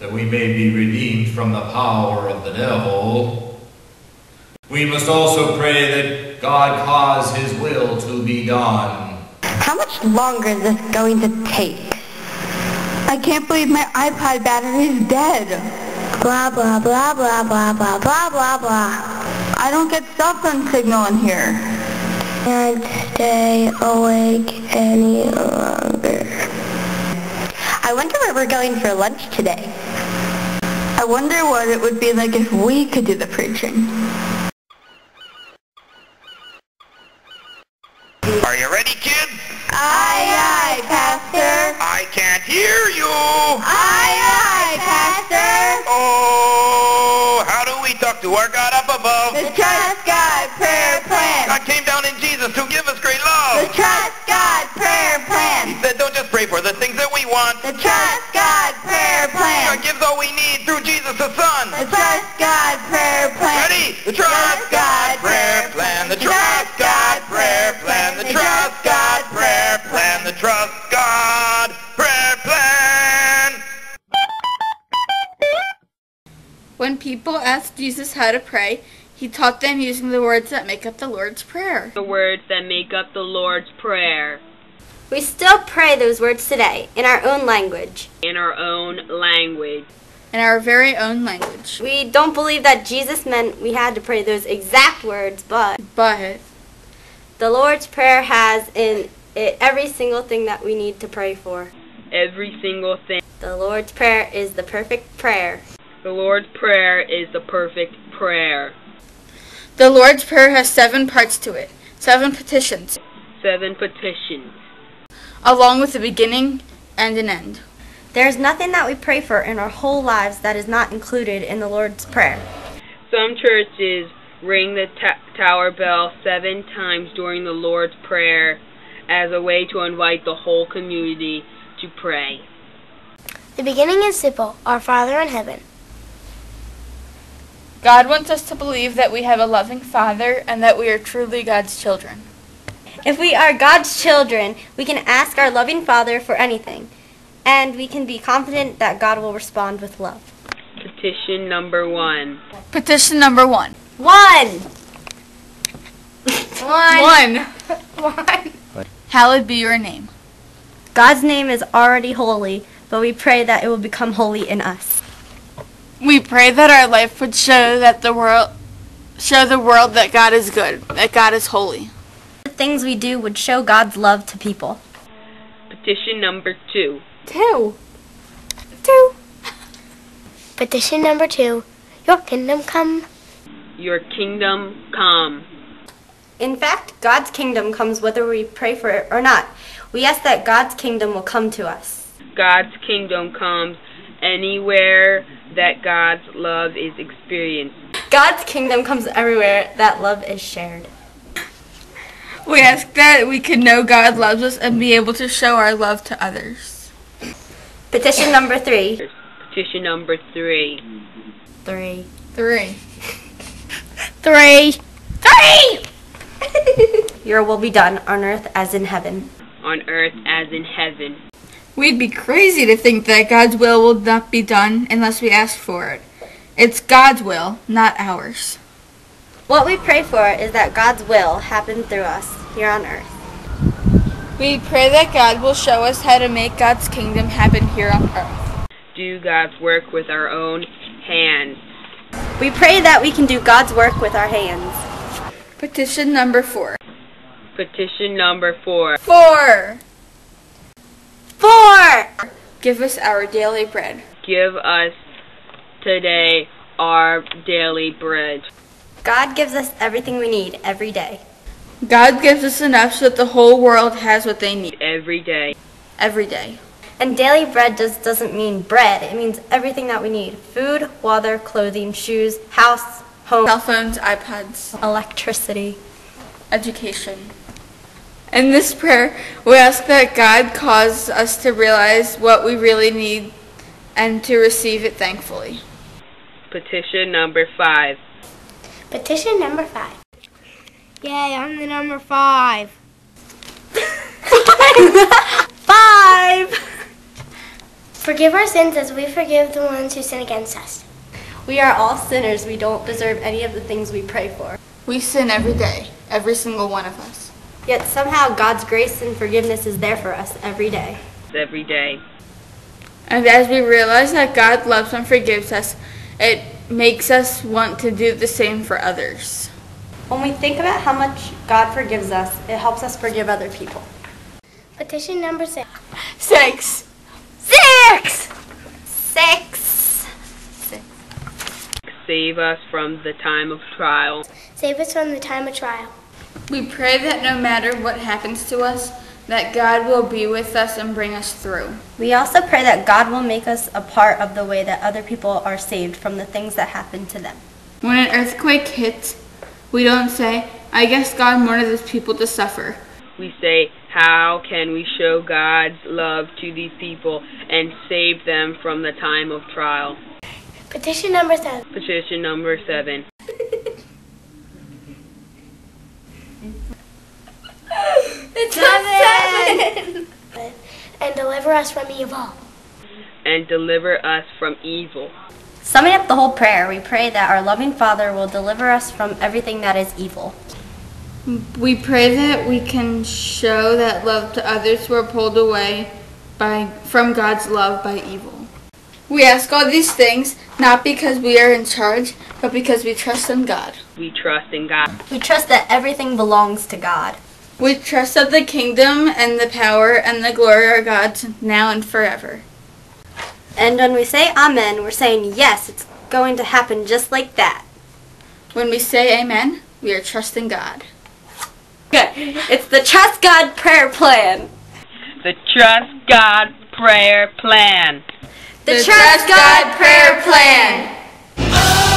that we may be redeemed from the power of the devil, we must also pray that God cause his will to be done. How much longer is this going to take? I can't believe my iPod battery is dead. Blah, blah, blah, blah, blah, blah, blah, blah, blah. I don't get cell phone signal in here. Can't stay awake any longer. I wonder where we're going for lunch today. I wonder what it would be like if we could do the preaching. Are you ready, kids? Aye, aye, Pastor. I can't hear you. Aye, aye, Pastor. Oh, how do we talk to our God up above? The Trust God Prayer Plan. God came down in Jesus to give us great love. The Trust God Prayer He Plan. said, don't just pray for the things that we want. The Trust God Prayer Plan. God gives all we need through Jesus the Son. The Trust God Prayer Plan. Ready? The Trust God Prayer Plan. The Trust God Prayer Plan. The Trust God Prayer Plan. The Trust God Prayer Plan. When people asked Jesus how to pray, he taught them using the words that make up the Lord's Prayer. The words that make up the Lord's Prayer. We still pray those words today, in our own language. In our own language. In our very own language. We don't believe that Jesus meant we had to pray those exact words, but the Lord's Prayer has in it every single thing that we need to pray for. Every single thing. The Lord's Prayer is the perfect prayer. The Lord's Prayer is the perfect prayer. The Lord's Prayer has 7 parts to it, 7 petitions. 7 petitions. Along with a beginning and an end. There is nothing that we pray for in our whole lives that is not included in the Lord's Prayer. Some churches ring the tower bell 7 times during the Lord's Prayer as a way to invite the whole community to pray. The beginning is simple, our Father in heaven. God wants us to believe that we have a loving Father and that we are truly God's children. If we are God's children, we can ask our loving Father for anything, and we can be confident that God will respond with love. Petition number 1. Petition number 1. 1. Hallowed be your name. God's name is already holy, but we pray that it will become holy in us. We pray that our life would show the world that God is good, that God is holy. The things we do would show God's love to people. Petition number 2. 2. Petition number 2. Your kingdom come. Your kingdom come. In fact, God's kingdom comes whether we pray for it or not. We ask that God's kingdom will come to us. God's kingdom comes anywhere that God's love is experienced. God's kingdom comes everywhere that love is shared. We ask that we can know God loves us and be able to show our love to others. Petition number 3. Petition number 3. 3. Your will be done on earth as in heaven. On earth as in heaven. We'd be crazy to think that God's will not be done unless we ask for it. It's God's will, not ours. What we pray for is that God's will happen through us here on earth. We pray that God will show us how to make God's kingdom happen here on earth. Do God's work with our own hands. We pray that we can do God's work with our hands. Petition number 4. Petition number 4. 4. Give us our daily bread. Give us today our daily bread. God gives us everything we need every day. God gives us enough so that the whole world has what they need. Every day. And daily bread doesn't mean bread. It means everything that we need. Food, water, clothing, shoes, house, home, cell phones, iPads, electricity, education. In this prayer, we ask that God cause us to realize what we really need and to receive it thankfully. Petition number 5. Petition number 5. Yay, I'm the number 5. 5! Forgive our sins as we forgive the ones who sin against us. We are all sinners. We don't deserve any of the things we pray for. We sin every day, every single one of us. Yet somehow God's grace and forgiveness is there for us every day. Every day. And as we realize that God loves and forgives us, it makes us want to do the same for others. When we think about how much God forgives us, it helps us forgive other people. Petition number 6. 6. 6! 6. Save us from the time of trial. Save us from the time of trial. We pray that no matter what happens to us, that God will be with us and bring us through. We also pray that God will make us a part of the way that other people are saved from the things that happen to them. When an earthquake hits, we don't say, I guess God wanted his people to suffer. We say, how can we show God's love to these people and save them from the time of trial? Petition number 7. Petition number 7. It's 7! And deliver us from evil. And deliver us from evil. Summing up the whole prayer, we pray that our loving Father will deliver us from everything that is evil. We pray that we can show that love to others who are pulled away from God's love by evil. We ask all these things not because we are in charge, but because we trust in God. We trust in God. We trust that everything belongs to God. We trust that the kingdom and the power and the glory are God's now and forever. And when we say amen, we're saying yes, it's going to happen just like that. When we say amen, we are trusting God. Good. It's the Trust God Prayer Plan. The Trust God Prayer Plan. The Trust God Prayer Plan.